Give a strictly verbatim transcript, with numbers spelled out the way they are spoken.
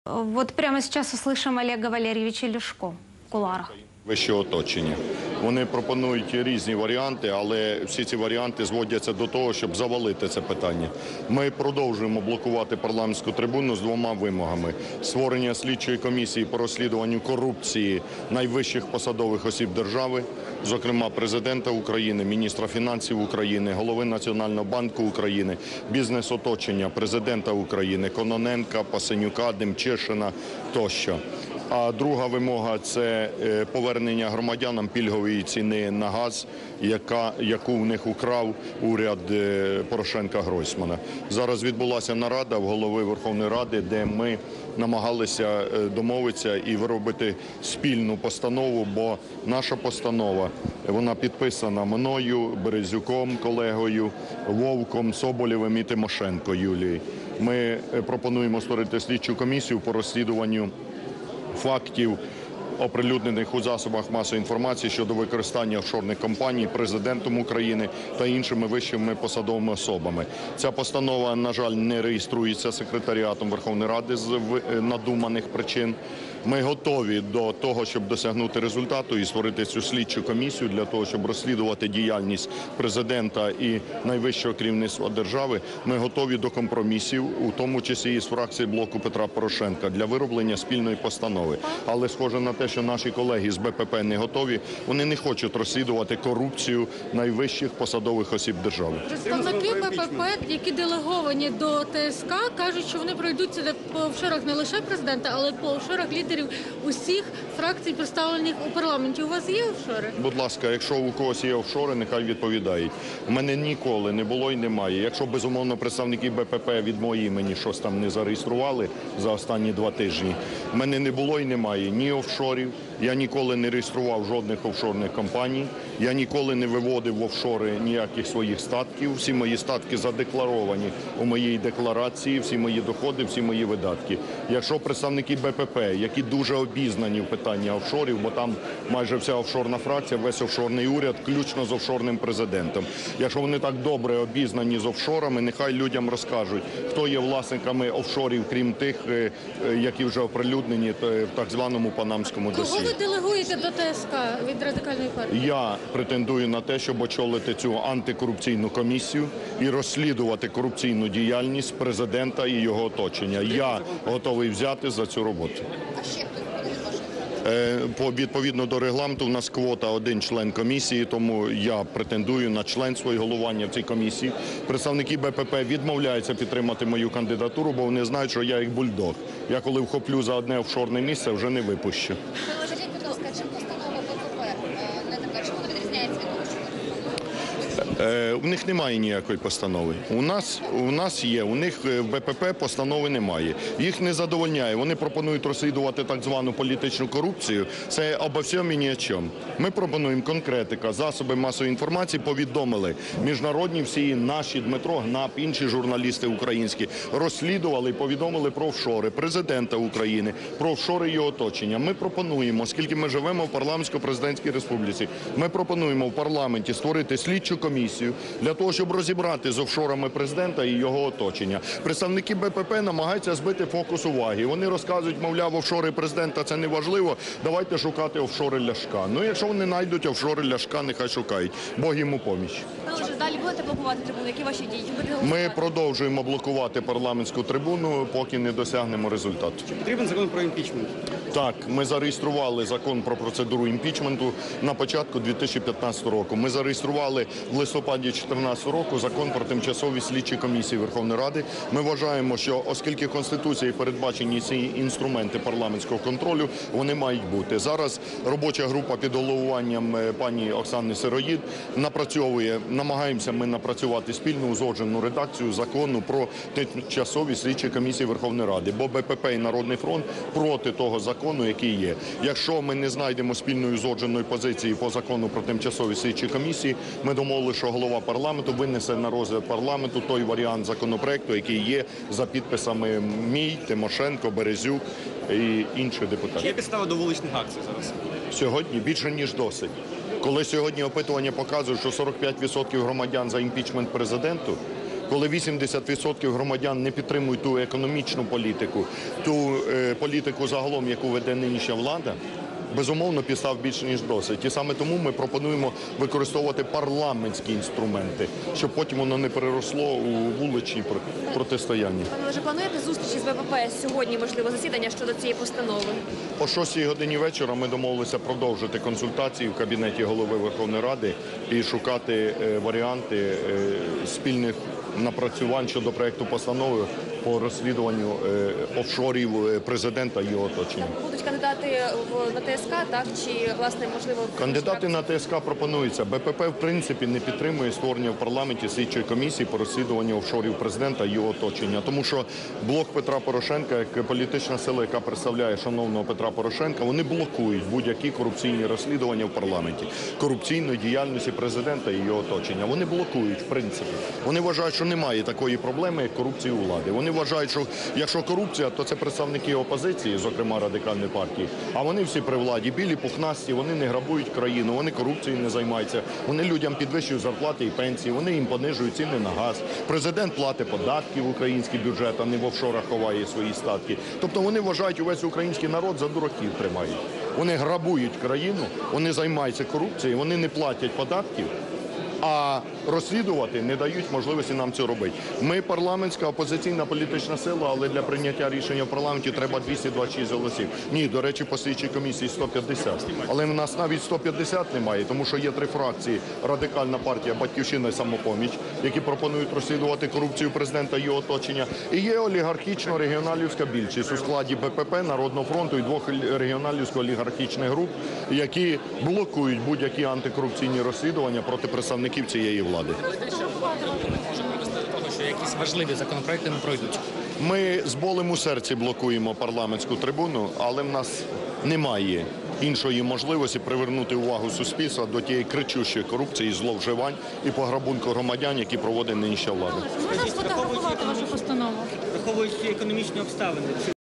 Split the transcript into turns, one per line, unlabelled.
Вот прямо сейчас услышим Олега Валерьевича Ляшко в кулуарах.
Вище оточення. Вони пропонують різні варіанти, але всі ці варіанти зводяться до того, щоб завалити це питання. Ми продовжуємо блокувати парламентську трибуну з двома вимогами. Створення слідчої комісії по розслідуванню корупції найвищих посадових осіб держави, зокрема президента України, міністра фінансів України, голови Національного банку України, бізнес-оточення президента України, Кононенка, Пасенюка, Демчишина тощо. А друга вимога – це повернення громадянам пільгової ціни на газ, яка, яку в них украв уряд Порошенка-Гройсмана. Зараз відбулася нарада в голови Верховної Ради, де ми намагалися домовитися і виробити спільну постанову, бо наша постанова, вона підписана мною, Березюком, колегою, Вовком, Соболєвим і Тимошенко Юлією. Ми пропонуємо створити слідчу комісію по розслідуванню фактів, оприлюднених у засобах масової інформації щодо використання офшорних компаній Президентом України та іншими вищими посадовими особами. Ця постанова, на жаль, не реєструється секретаріатом Верховної Ради з надуманих причин. Ми готові до того, щоб досягнути результату і створити цю слідчу комісію для того, щоб розслідувати діяльність президента і найвищого керівництва держави. Ми готові до компромісів, у тому числі і з фракції блоку Петра Порошенка, для вироблення спільної постанови. Але схоже на те, що наші колеги з БПП не готові, вони не хочуть розслідувати корупцію найвищих посадових осіб держави.
Представники БПП, які делеговані до ТСК, кажуть, що вони пройдуться по офшорах не лише президента, але й по офшорах лідерів усіх фракцій, представлених у парламенті. У вас є офшори?
Будь ласка, якщо у когось є офшори, нехай відповідають. У мене ніколи не було і немає. Якщо, безумовно, представники БПП від моєї імені щось там не зареєстрували за останні два тижні, у мене не було і немає ні офшорів, я ніколи не реєстрував жодних офшорних компаній, я ніколи не виводив в офшори ніяких своїх статків, всі мої статки задекларовані у моїй декларації, всі мої доходи, всі мої видатки. Якщо представники БПП, які дуже обізнані в питанні офшорів, бо там майже вся офшорна фракція, весь офшорний уряд, включно з офшорним президентом. Якщо вони так добре обізнані з офшорами, нехай людям розкажуть, хто є власниками офшорів, крім тих, які вже оприлюднені в так званому панамському досьє.
Кого ви делегуєте до ТСК від Радикальної партії?
Я претендую на те, щоб очолити цю антикорупційну комісію і розслідувати корупційну діяльність президента і його оточення. Я готовий взяти за цю роботу. По відповідно до регламенту, у нас квота один член комісії, тому я претендую на членство і головування в цій комісії. Представники БПП відмовляються підтримати мою кандидатуру, бо вони знають, що я як бульдог. Я коли вхоплю за одне офшорне місце, вже не випущу.
Скажіть, будь ласка, чим постанова БПП не така? Чому вона відрізняється від інших?
Е, у них немає ніякої постанови. У нас, у нас є, у них в БПП постанови немає. Їх не задовольняє. Вони пропонують розслідувати так звану політичну корупцію. Це обо всьому і ні о чому. Ми пропонуємо конкретика. Засоби масової інформації повідомили. Міжнародні всі наші, Дмитро Гнап, інші журналісти українські, розслідували і повідомили про офшори президента України, про офшори його оточення. Ми пропонуємо, оскільки ми живемо в парламентсько-президентській республіці, ми пропонуємо в парламенті створити слідчу комісію для того, щоб розібрати з офшорами президента і його оточення. Представники БПП намагаються збити фокус уваги. Вони розказують, мовляв, офшори президента – це не важливо, давайте шукати офшори Ляшка. Ну, якщо вони знайдуть офшори Ляшка, нехай шукають. Бог йому поміч.
Отже, далі будете блокувати трибуну? Які ваші дії?
Ми продовжуємо блокувати парламентську трибуну, поки не досягнемо результату.
Чи потрібен закон про імпічмент?
Так, ми зареєстрували закон про процедуру імпічменту на початку дві тисячі п'ятнадцятого року. Ми зареєстрували в листопаді дві тисячі чотирнадцятого року закон про тимчасові слідчі комісії Верховної Ради. Ми вважаємо, що оскільки Конституцією передбачені ці інструменти парламентського контролю, вони мають бути. Зараз робоча група під головуванням пані Оксани Сироїд напрацьовує, намагаємося ми напрацювати спільну узгоджену редакцію закону про тимчасові слідчі комісії Верховної Ради, бо БПП і Народний фронт проти того закону, який є. Якщо ми не знайдемо спільної узгодженої позиції по закону про тимчасові слідчі комісії, ми домовилися, що голова парламенту винесе на розгляд парламенту той варіант законопроекту, який є за підписами мій, Тимошенко, Березюк і інших депутатів.
Чи є підстава до вуличних акцій зараз?
Сьогодні більше ніж досить. Коли сьогодні опитування показують, що сорок п'ять відсотків громадян за імпічмент президенту, коли вісімдесят відсотків громадян не підтримують ту економічну політику, ту е, політику загалом, яку веде нинішня влада, безумовно, підстав більше, ніж досить. І саме тому ми пропонуємо використовувати парламентські інструменти, щоб потім воно не переросло у вуличні про- протистояння.
Пане Олеже, плануєте зустрічі з БПП сьогодні, можливо, засідання щодо цієї постанови?
О шостій годині вечора ми домовилися продовжити консультації в кабінеті голови Верховної Ради і шукати е, варіанти е, спільних напрацювань щодо проекту постанови по розслідуванню е, офшорів е, президента і його оточення.
Будуть кандидати в, на ТСК, так? Чи, власне, можливо...
Кандидати на ТСК пропонуються. БПП, в принципі, не підтримує створення в парламенті слідчої комісії по розслідуванню офшорів президента і його оточення. Тому що блок Петра Порошенка, як політична сила, яка представляє шановного Петра Порошенка, вони блокують будь-які корупційні розслідування в парламенті, корупційної діяльності президента і його оточення. Вони блокують, в принципі. Вони вважають, що немає такої проблеми, як корупція у влади. Вони вважають, що якщо корупція, то це представники опозиції, зокрема Радикальної партії, а вони всі при владі білі, пухнасті, вони не грабують країну, вони корупцією не займаються, вони людям підвищують зарплати і пенсії, вони їм понижують ціни на газ. Президент платить податки в український бюджет, а не в офшорах ховає свої статки. Тобто вони вважають, увесь український народ за дураків тримають. Вони грабують країну, вони займаються корупцією, вони не платять податків, а розслідувати не дають можливості нам це робити. Ми парламентська опозиційна політична сила, але для прийняття рішення в парламенті треба двісті двадцять шість голосів. Ні, до речі, по слідчій комісії сто п'ятдесят. Але в нас навіть сто п'ятдесят немає, тому що є три фракції: Радикальна партія, Батьківщина і Самопоміч, які пропонують розслідувати корупцію президента і його оточення. І є олігархічно-регіоналівська більшість у складі БПП, Народного фронту і двох регіоналівсько-олігархічних груп, які блокують будь-які антикорупційні розслідування проти представників цієї влади.
Може привести до того, що якісь важливі законопроекти не пройдуть.
Ми з болем у серці блокуємо парламентську трибуну, але в нас немає іншої можливості привернути увагу суспільства до тієї кричущої корупції, зловживань і пограбунку громадян, які проводить нинішня влада.
Можна сфотографувати вашу постанову?
Враховуючи економічні обставини,